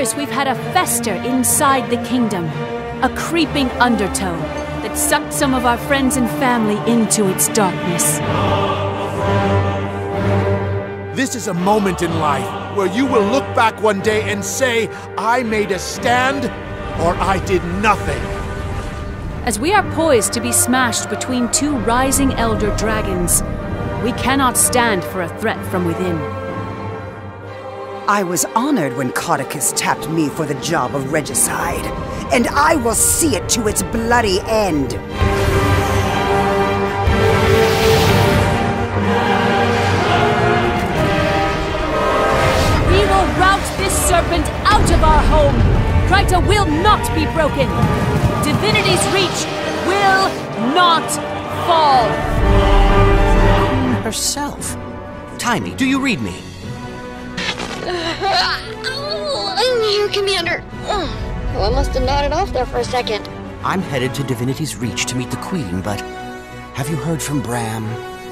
years, we've had a fester inside the kingdom. A creeping undertow that sucked some of our friends and family into its darkness. This is a moment in life where you will look back one day and say, I made a stand, or I did nothing. As we are poised to be smashed between two rising elder dragons, we cannot stand for a threat from within. I was honored when Caudicus tapped me for the job of regicide, and I will see it to its bloody end. We will rout this serpent out of our home. Kryta will not be broken. Divinity's reach will not fall. Herself. Tiny, do you read me? I'm here, Commander. Oh, I must have nodded off there for a second. I'm headed to Divinity's Reach to meet the Queen, but have you heard from Bram?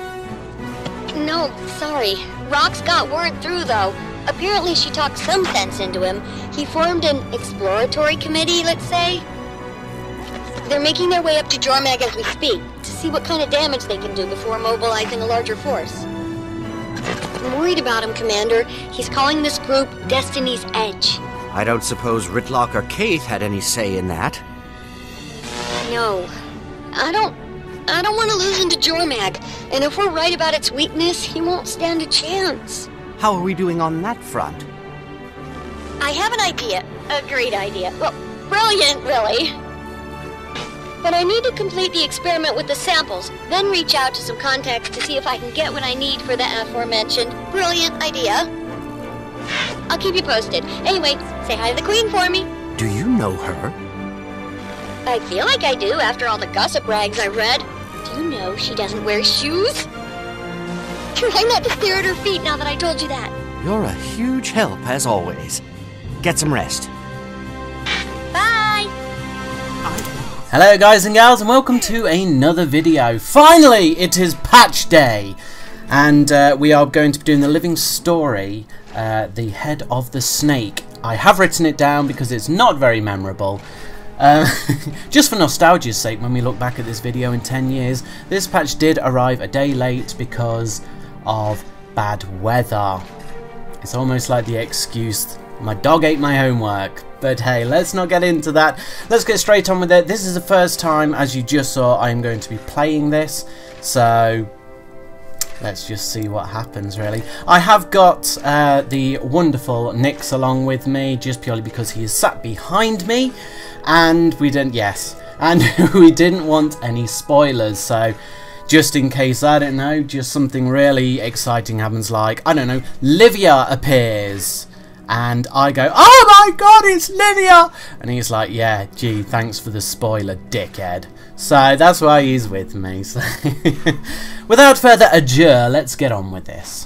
No, sorry. Rock's got word through, though. Apparently she talked some sense into him. He formed an exploratory committee, let's say. They're making their way up to Jormag as we speak, to see what kind of damage they can do before mobilizing a larger force. I'm worried about him, Commander. He's calling this group Destiny's Edge. I don't suppose Ritlock or Kaith had any say in that. No. I don't want to lose him to Jormag, and if we're right about its weakness, he won't stand a chance. How are we doing on that front? I have an idea. A great idea. Well, brilliant, really. But I need to complete the experiment with the samples, then reach out to some contacts to see if I can get what I need for the aforementioned brilliant idea. I'll keep you posted. Anyway, say hi to the Queen for me. Do you know her? I feel like I do after all the gossip rags I read. Do you know she doesn't wear shoes? Try not to stare at her feet now that I told you that. You're a huge help, as always. Get some rest. Bye! Hello guys and gals, and welcome to another video. Finally, it is patch day, and we are going to be doing the living story, The Head of the Snake. I have written it down because it's not very memorable. Just for nostalgia's sake, when we look back at this video in 10 years, this patch did arrive a day late because of bad weather. It's almost like the excuse, my dog ate my homework. But hey, let's not get into that. Let's get straight on with it. This is the first time, as you just saw, I am going to be playing this. So let's just see what happens, really. I have got the wonderful Nyx along with me, just purely because he is sat behind me. And we didn't, yes, and we didn't want any spoilers. So just in case, I don't know, just something really exciting happens, like, I don't know, Livia appears. And I go, oh my god, it's Livia! And he's like, yeah, gee, thanks for the spoiler, dickhead. So that's why he's with me. So without further ado, let's get on with this.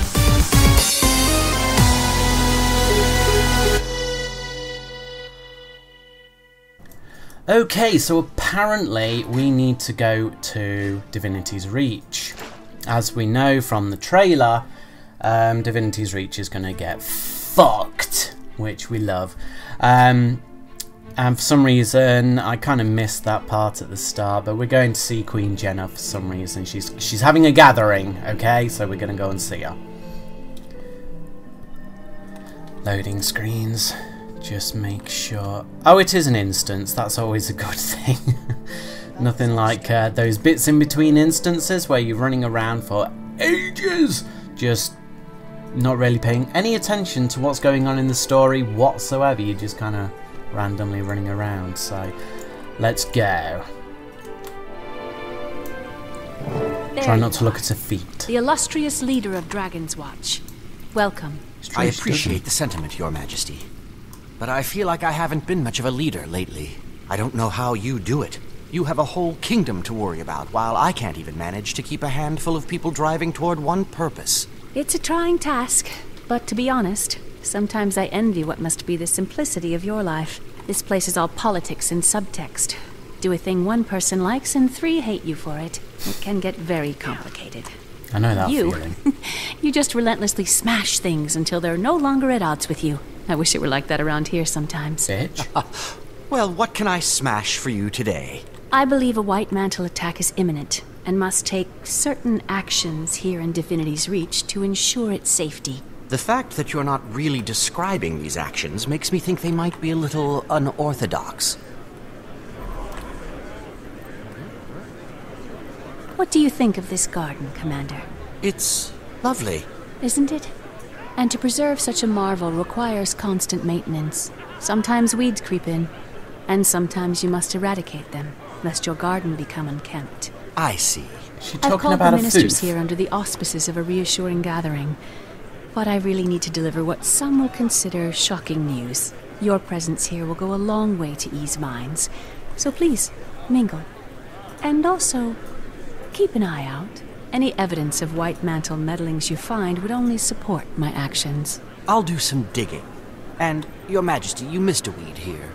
Okay, so apparently we need to go to Divinity's Reach. As we know from the trailer, Divinity's Reach is going to get fucked, which we love. And for some reason, I kind of missed that part at the start, but we're going to see Queen Jenna for some reason. She's having a gathering, okay? So we're going to go and see her. Loading screens. Just make sure. Oh, it is an instance. That's always a good thing. Nothing like those bits in between instances where you're running around for ages, just not really paying any attention to what's going on in the story whatsoever. You're just kind of randomly running around. So let's go. Try not to look at her feet. The illustrious leader of Dragon's Watch. Welcome. I appreciate the sentiment, Your Majesty. But I feel like I haven't been much of a leader lately. I don't know how you do it. You have a whole kingdom to worry about, while I can't even manage to keep a handful of people driving toward one purpose. It's a trying task, but to be honest, sometimes I envy what must be the simplicity of your life. This place is all politics and subtext. Do a thing one person likes and 3 hate you for it. It can get very complicated. I know that You? feeling. You just relentlessly smash things until they're no longer at odds with you. I wish it were like that around here sometimes. Bitch. Well, what can I smash for you today? I believe a White Mantle attack is imminent, and must take certain actions here in Divinity's Reach to ensure its safety. The fact that you're not really describing these actions makes me think they might be a little unorthodox. What do you think of this garden, Commander? It's lovely. Isn't it? And to preserve such a marvel requires constant maintenance. Sometimes weeds creep in, and sometimes you must eradicate them, lest your garden become unkempt. I see. Is she I've talking called about the a ministers foof? here under the auspices of a reassuring gathering. But I really need to deliver what some will consider shocking news. Your presence here will go a long way to ease minds. So please, mingle. And also, keep an eye out. Any evidence of White Mantle meddlings you find would only support my actions. I'll do some digging. And, Your Majesty, you missed a weed here.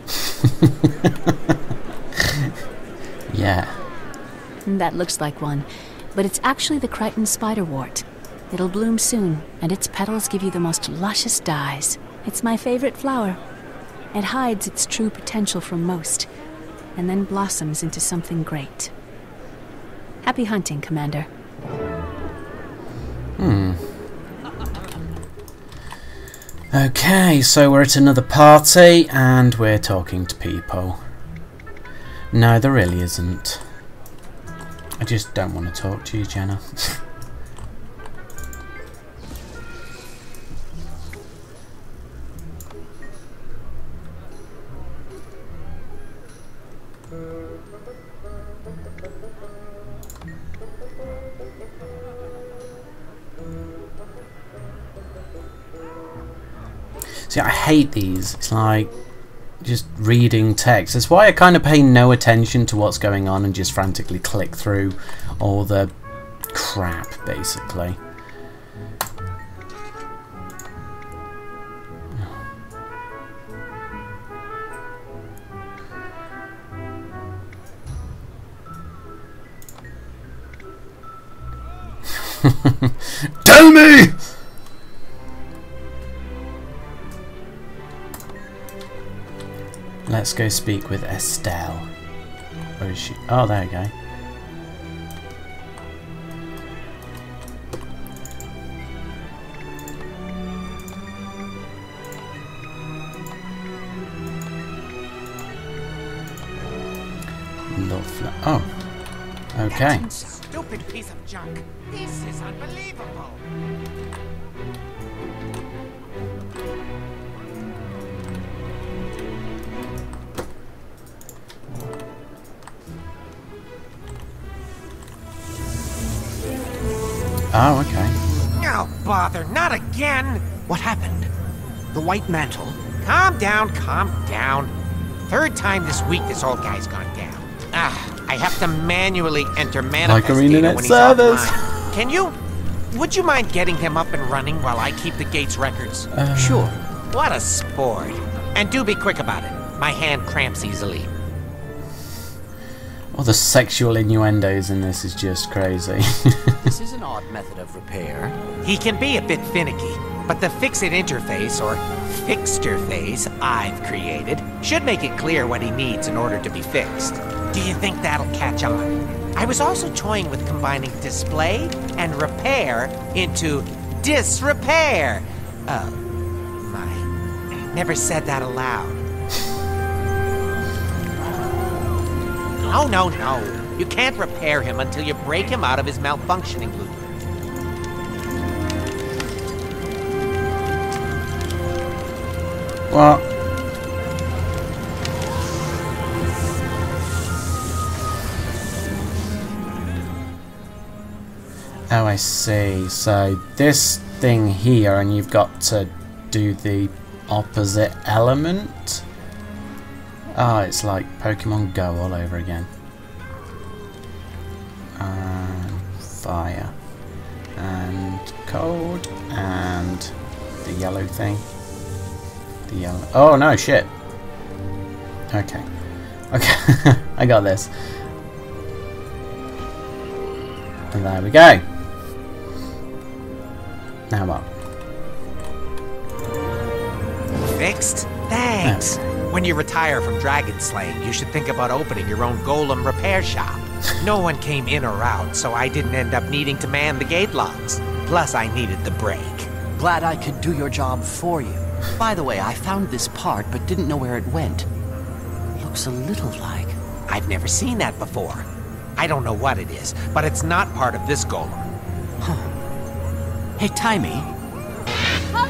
Yeah. That looks like one, but it's actually the Crichton spiderwort. It'll bloom soon, and its petals give you the most luscious dyes. It's my favorite flower. It hides its true potential from most, and then blossoms into something great. Happy hunting, Commander. Okay, so we're at another party, and we're talking to people. No, there really isn't. I just don't want to talk to you, Jenna. See, I hate these. It's like just reading text. That's why I kind of pay no attention to what's going on and just frantically click through all the crap, basically. Tell me! Let's go speak with Estelle. Where is she? Oh, there we go. Lovely. Oh. Okay. Stupid piece of junk. This is unbelievable. Oh, okay. Oh, bother, not again. What happened? The White Mantle? Calm down, calm down. Third time this week this old guy's gone down. I have to manually enter manifest Like data ArenaNet when he's servers. offline. Can you? Would you mind getting him up and running while I keep the gate's records? Sure. What a sport. And do be quick about it. My hand cramps easily. All the sexual innuendos in this is just crazy. This is an odd method of repair. He can be a bit finicky, but the Fix-It interface, or Fixterface, I've created, should make it clear what he needs in order to be fixed. Do you think that'll catch on? I was also toying with combining display and repair into disrepair. Oh, my. Never said that aloud. Oh, no, no. You can't repair him until you break him out of his malfunctioning loop. What? Oh, I see. So this thing here, and you've got to do the opposite element? Oh, it's like Pokemon Go all over again. And fire. And cold. And the yellow thing. The yellow. Oh no, shit. Okay. Okay. I got this. And there we go. Now what? Fixed? Thanks. Okay. When you retire from dragon slaying, you should think about opening your own golem repair shop. No one came in or out, so I didn't end up needing to man the gate locks. Plus, I needed the break. Glad I could do your job for you. By the way, I found this part, but didn't know where it went. Looks a little like... I've never seen that before. I don't know what it is, but it's not part of this golem. Hey, Timey. Hold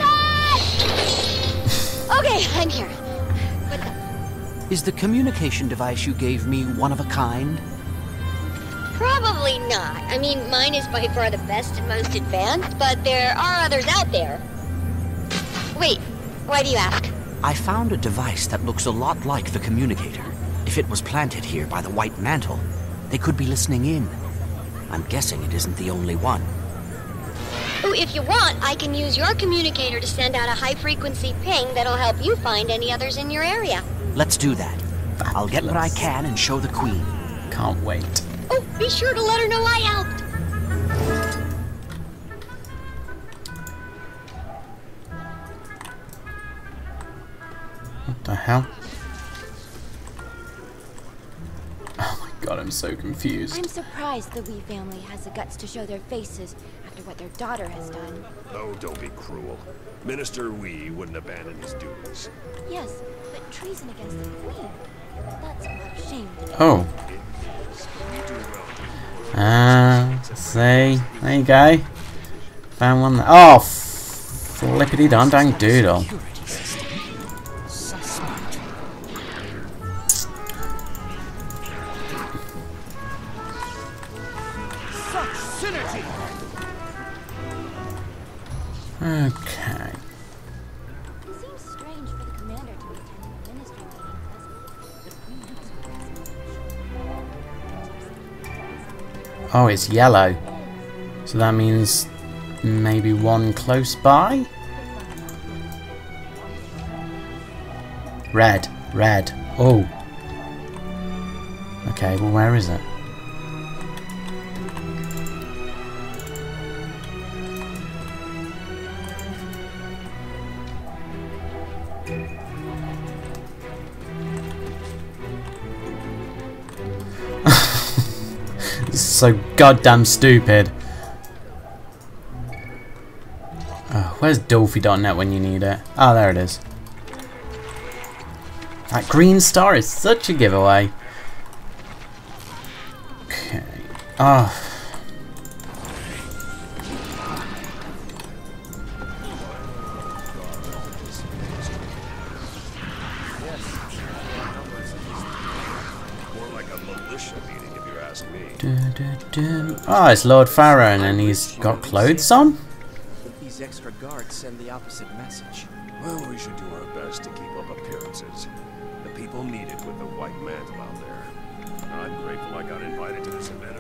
on! Okay, I'm here. What's up? Is the communication device you gave me one of a kind? Probably not. I mean, mine is by far the best and most advanced, but there are others out there. Wait, why do you ask? I found a device that looks a lot like the communicator. If it was planted here by the White Mantle, they could be listening in. I'm guessing it isn't the only one. Oh, if you want, I can use your communicator to send out a high-frequency ping that'll help you find any others in your area. Let's do that. I'll get what I can and show the Queen. Can't wait. Oh, be sure to let her know I helped. What the hell? Oh my god, I'm so confused. I'm surprised the Wee family has the guts to show their faces after what their daughter has done. Oh, don't be cruel. Minister Wee wouldn't abandon his duties. Yes, but treason against the Queen. That's a lot of shame. Oh. See? There you go. Found one there. Oh, flippity dun dang doodle. Okay. It seems strange for the commander to be attending the ministry meeting because the Queen has Oh, it's yellow. So that means maybe one close by? Red. Red. Oh. Okay, well where is it? This is so goddamn stupid. Oh, where's Dolphy.net when you need it? Oh, there it is. That green star is such a giveaway. Okay. Oh. Oh, it's Lord Pharaoh and he's got clothes on? These extra guards send the opposite message. Well, we should do our best to keep up appearances. The people need it with the White Mantle out there. I'm grateful I got invited to this event.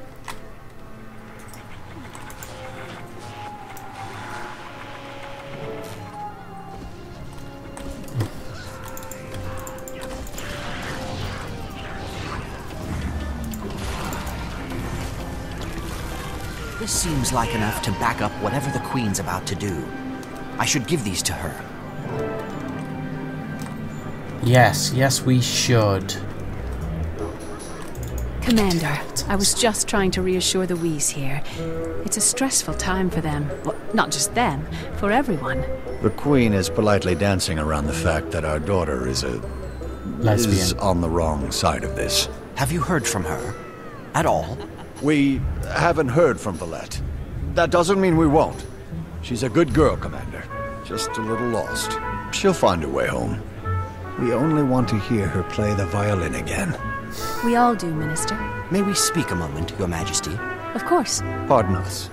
This seems like enough to back up whatever the Queen's about to do. I should give these to her. Yes, yes we should. Commander, I was just trying to reassure the Wees here. It's a stressful time for them. Well, not just them, for everyone. The Queen is politely dancing around the fact that our daughter is a... lesbian. is on the wrong side of this. Have you heard from her? At all? We haven't heard from Valette. That doesn't mean we won't. She's a good girl, Commander. Just a little lost. She'll find her way home. We only want to hear her play the violin again. We all do, Minister. May we speak a moment, Your Majesty? Of course. Pardon us.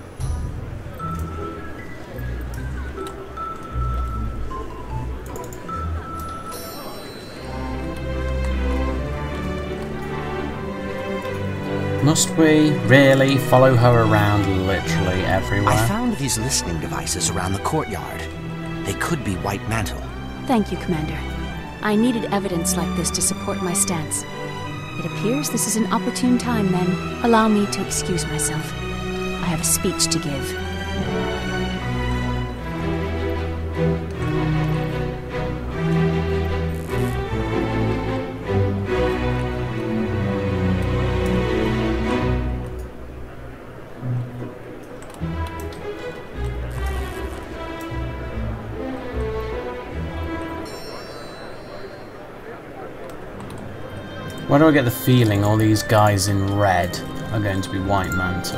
Must we really follow her around literally everywhere? I found these listening devices around the courtyard. They could be White Mantle. Thank you, Commander. I needed evidence like this to support my stance. It appears this is an opportune time, then. Allow me to excuse myself. I have a speech to give. Why do I get the feeling all these guys in red are going to be White Mantle?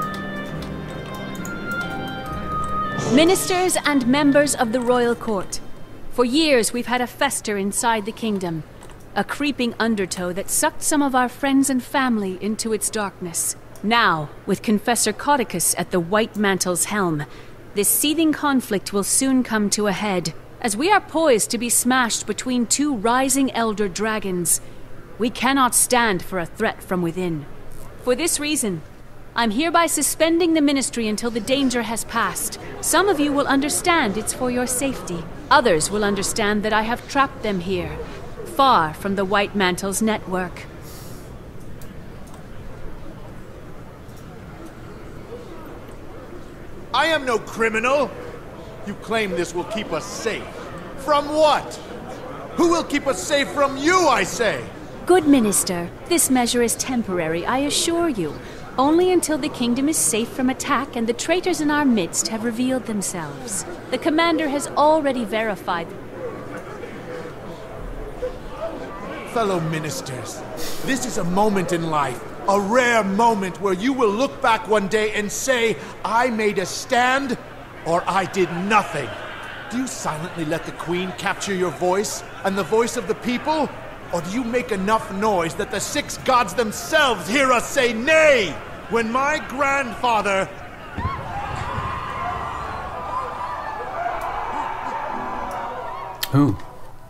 Ministers and members of the royal court. For years we've had a fester inside the kingdom. A creeping undertow that sucked some of our friends and family into its darkness. Now, with Confessor Codicus at the White Mantle's helm, this seething conflict will soon come to a head, as we are poised to be smashed between two rising elder dragons. We cannot stand for a threat from within. For this reason, I'm hereby suspending the ministry until the danger has passed. Some of you will understand it's for your safety. Others will understand that I have trapped them here, far from the White Mantle's network. I am no criminal. You claim this will keep us safe. From what? Who will keep us safe from you, I say? Good Minister, this measure is temporary, I assure you. Only until the kingdom is safe from attack and the traitors in our midst have revealed themselves. The commander has already verified. Fellow ministers, this is a moment in life, a rare moment where you will look back one day and say, I made a stand, or I did nothing. Do you silently let the Queen capture your voice, and the voice of the people? Or do you make enough noise that the six gods themselves hear us say nay? When my grandfather... Who?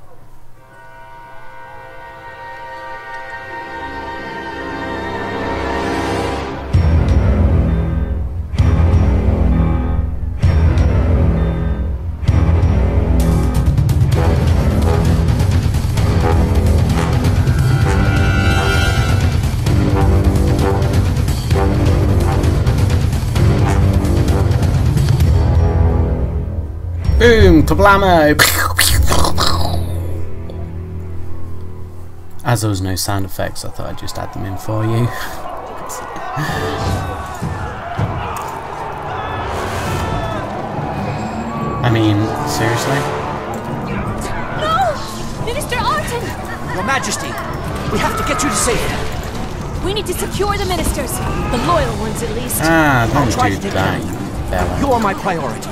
Boom! Kablamo! As there was no sound effects, I thought I'd just add them in for you. I mean, seriously? No! Minister Arton! Your Majesty, we have to get you to safety. We need to secure the ministers. The loyal ones, at least. Ah, I'll try don't to do take care that, of you. you fella. You are my priority.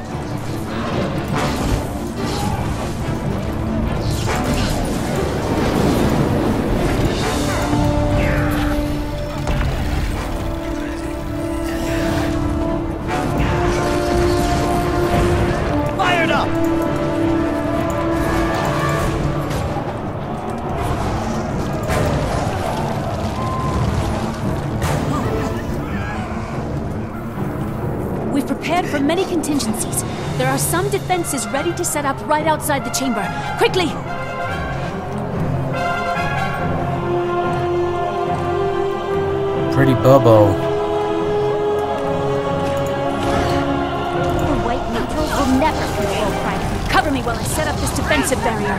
We've prepared for many contingencies. There are some defenses ready to set up right outside the chamber. Quickly! Pretty bubble. The White Mantles will never control Pride. Cover me while I set up this defensive barrier.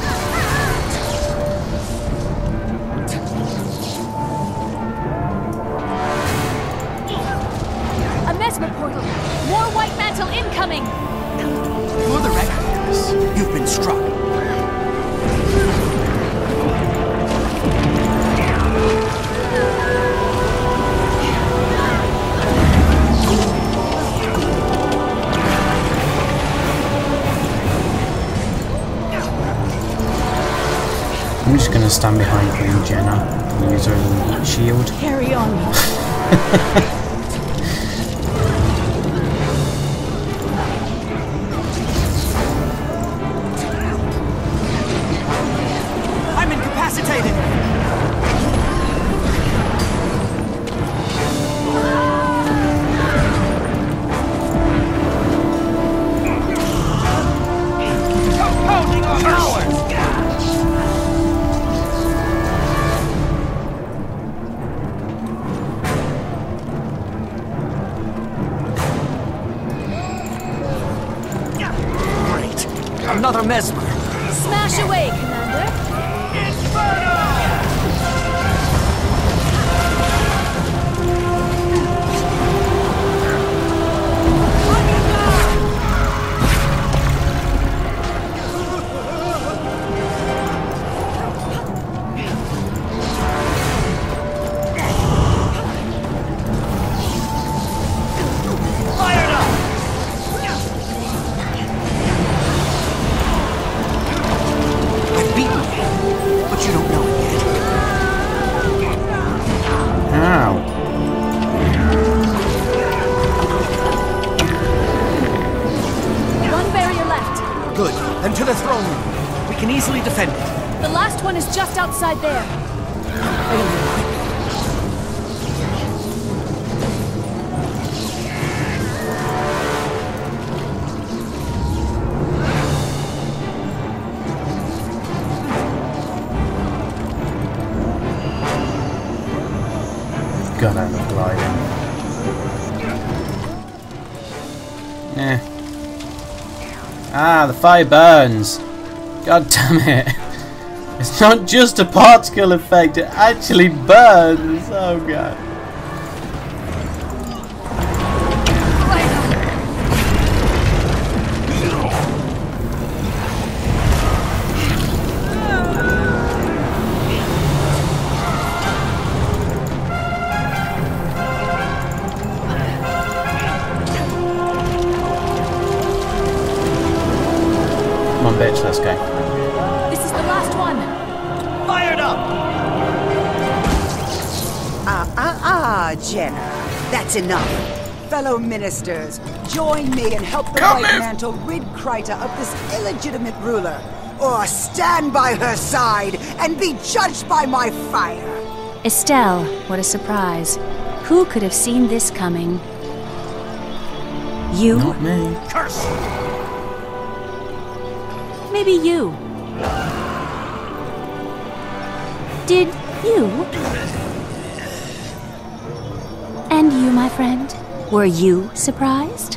A Mesmer portal! More White Mantle incoming! For the record, you've been struck. I'm just gonna stand behind Queen Jenna and use her elite shield. Carry on. I'm incapacitated. Holding our powers. Another Mesmer. Smash away, Commander. can easily defend it. The last one is just outside there. God, I love gliding. Ah, the fire burns. God damn it. It's not just a particle effect, it actually burns. Oh god. Come on, bitch, let's go. This is the last one. Fired up! Jenna. That's enough. Fellow ministers, join me and help the White Mantle rid Kryta of this illegitimate ruler. Or stand by her side and be judged by my fire. Estelle, what a surprise. Who could have seen this coming? You? Not me. Curse! Maybe you. Did you? And you, my friend? Were you surprised?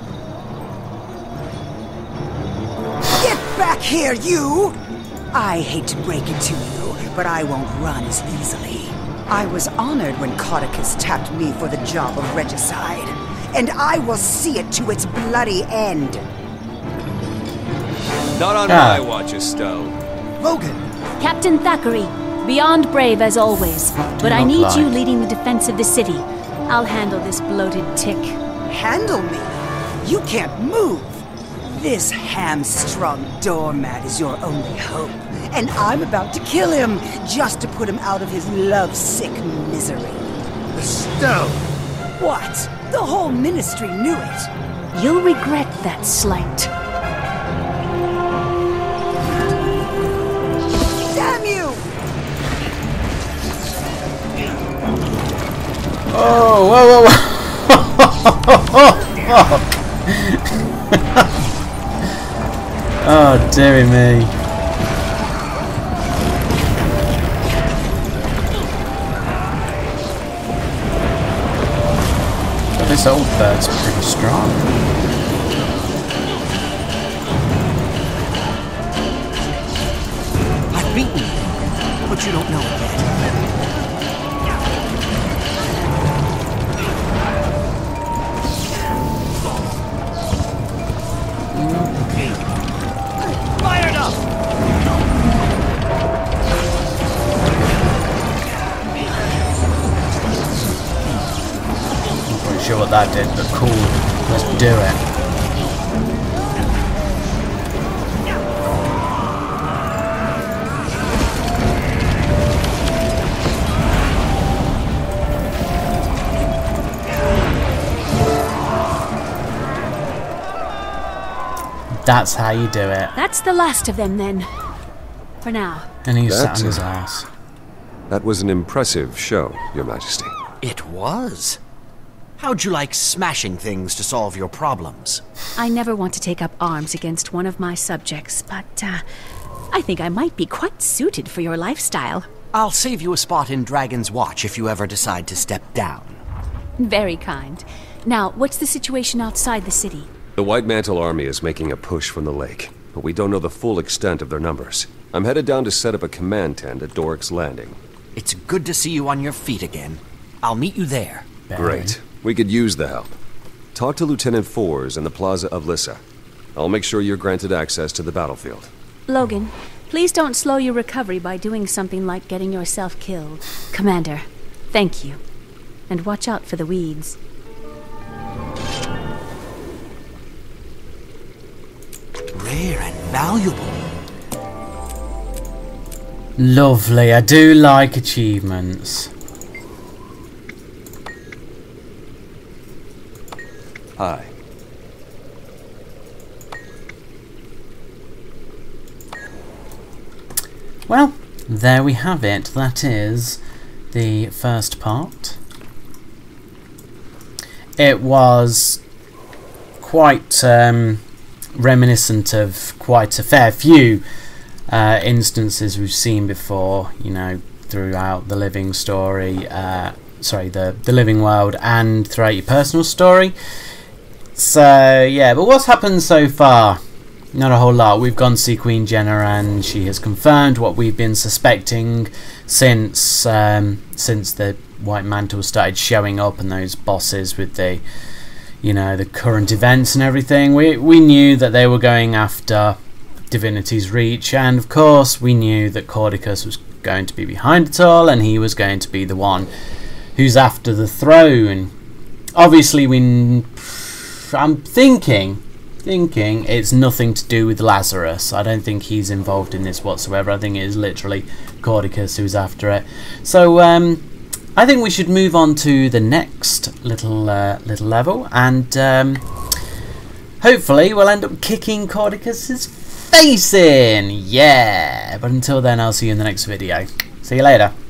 Get back here, you! I hate to break it to you, but I won't run as easily. I was honored when Codicus tapped me for the job of regicide, and I will see it to its bloody end. Not on my watch, Estelle. Logan! Captain Thackeray, beyond brave as always. But I need you leading the defense of the city. I'll handle this bloated tick. Handle me? You can't move. This hamstrung doormat is your only hope. And I'm about to kill him, just to put him out of his love-sick misery. Estelle! What? The whole ministry knew it. You'll regret that slight. Damn you! Oh, whoa, whoa, whoa. Oh, dearie me. But this old bird's pretty strong. I've beaten you, but you don't know it yet. Fired up! Not quite sure what that did, but cool. Let's do it. That's how you do it. That's the last of them then. For now. And he sat on his ass. That was an impressive show, Your Majesty. It was. How'd you like smashing things to solve your problems? I never want to take up arms against one of my subjects, but I think I might be quite suited for your lifestyle. I'll save you a spot in Dragon's Watch if you ever decide to step down. Very kind. Now, what's the situation outside the city? The White Mantle Army is making a push from the lake, but we don't know the full extent of their numbers. I'm headed down to set up a command tent at Doric's Landing. It's good to see you on your feet again. I'll meet you there. Great. We could use the help. Talk to Lieutenant Fours in the Plaza of Lissa. I'll make sure you're granted access to the battlefield. Logan, please don't slow your recovery by doing something like getting yourself killed. Commander, thank you. And watch out for the weeds. Rare and valuable. Lovely. I do like achievements. Hi. well, there we have it. That is the first part. It was quite reminiscent of quite a fair few instances we've seen before, you know, throughout the living story, the living world, and throughout your personal story. So yeah, but what's happened so far? Not a whole lot. We've gone to see Queen Jenna, and she has confirmed what we've been suspecting since the White Mantle started showing up, and those bosses with the, you know, the current events and everything. We knew that they were going after Divinity's Reach, and of course we knew that Caudicus was going to be behind it all, and he was going to be the one who's after the throne. Obviously I'm thinking it's nothing to do with Lazarus. I don't think he's involved in this whatsoever. I think it is literally Caudicus who's after it. So I think we should move on to the next little level, and hopefully we'll end up kicking Caudicus's face in. Yeah, but until then, I'll see you in the next video. See you later.